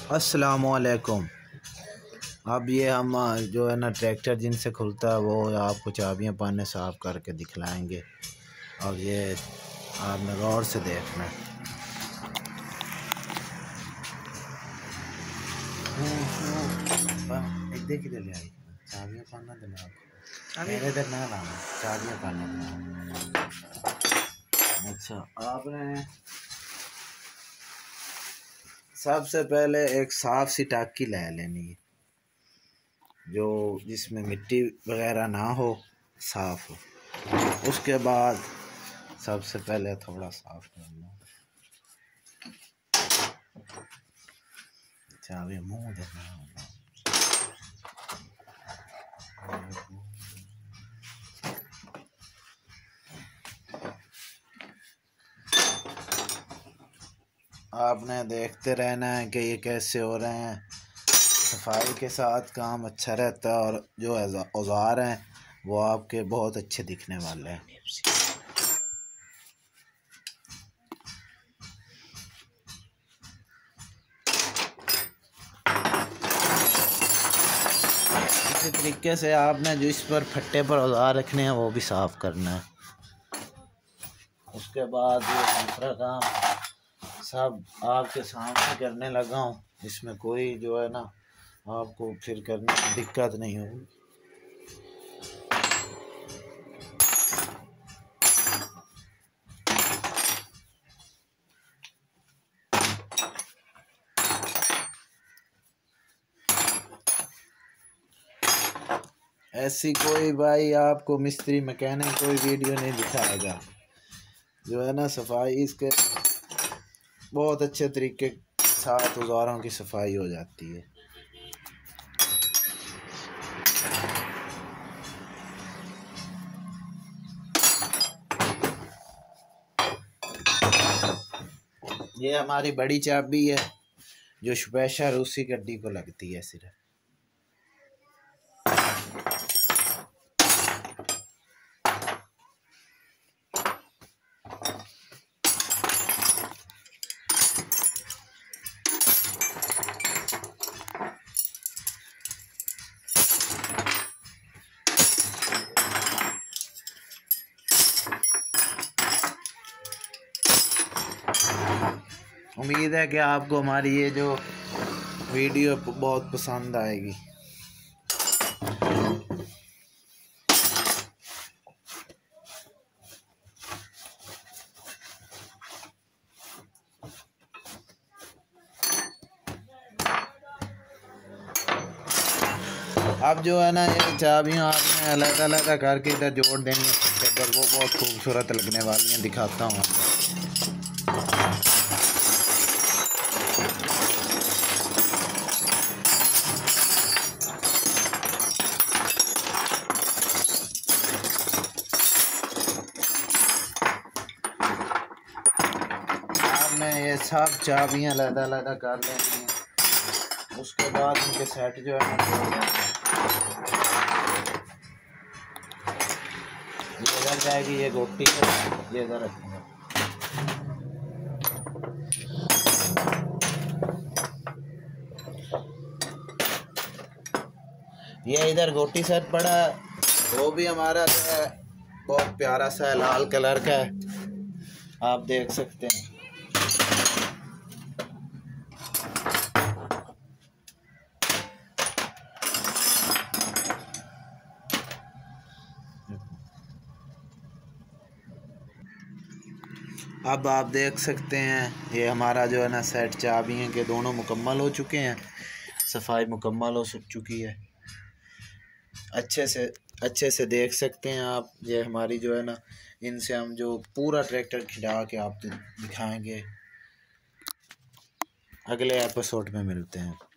अस्सलामुअलैकुम। अब ये हम जो है ना ट्रैक्टर जिनसे खुलता है वो आपको चाबियां पाने साफ़ करके दिखलाएंगे और ये आपने गौर से देखना है। किधर ले आई चाबियां पाना दिमाग मेरे इधर ना लाना चाबियां पाना दिमाग। अच्छा, आपने सबसे पहले एक साफ सी टाकी ले लेनी है जो जिसमें मिट्टी वगैरह ना हो, साफ हो। उसके बाद सबसे पहले थोड़ा साफ करना, चाबी मुंह देना होगा। आपने देखते रहना है कि ये कैसे हो रहे हैं। सफाई के साथ काम अच्छा रहता है और जो औजार हैं वो आपके बहुत अच्छे दिखने वाले हैं। इसी तरीके से आपने जो इस पर फट्टे पर औजार रखने हैं वो भी साफ़ करना है। उसके बाद ये दूसरा काम सब आपके सामने करने लगा हूँ, इसमें कोई जो है ना आपको फिर करने में दिक्कत नहीं होगी। ऐसी कोई भाई आपको मिस्त्री मैकेनिक कोई वीडियो नहीं दिखाएगा। जो है ना सफाई इसके बहुत अच्छे तरीके के साथ औजारों की सफाई हो जाती है। ये हमारी बड़ी चाबी है जो स्पेशल उसी गड्डी को लगती है सिर्फ। उम्मीद है कि आपको हमारी ये जो वीडियो बहुत पसंद आएगी। अब जो है ना ये चाबियाँ आपने अलग अलग करके इधर जोड़ देंगे पर वो बहुत खूबसूरत लगने वाली हैं, दिखाता हूँ आपको। आपने ये सब चाबियाँ अलग अलग कर लेनी है। उसके बाद उनके सेट जो है ना ये इधर जाएगी, ये गोटी ये इधर रखूँगा। ये इधर गोटी सेट पड़ा है, वो भी हमारा जो है बहुत प्यारा सा है, लाल कलर का है, आप देख सकते हैं। अब आप देख सकते हैं ये हमारा जो है ना सेट चाबियाँ के दोनों मुकम्मल हो चुके हैं, सफाई मुकम्मल हो चुकी है। अच्छे से देख सकते हैं आप। ये हमारी जो है ना इनसे हम जो पूरा ट्रैक्टर खिला के आप दिखाएंगे। अगले एपिसोड में मिलते हैं।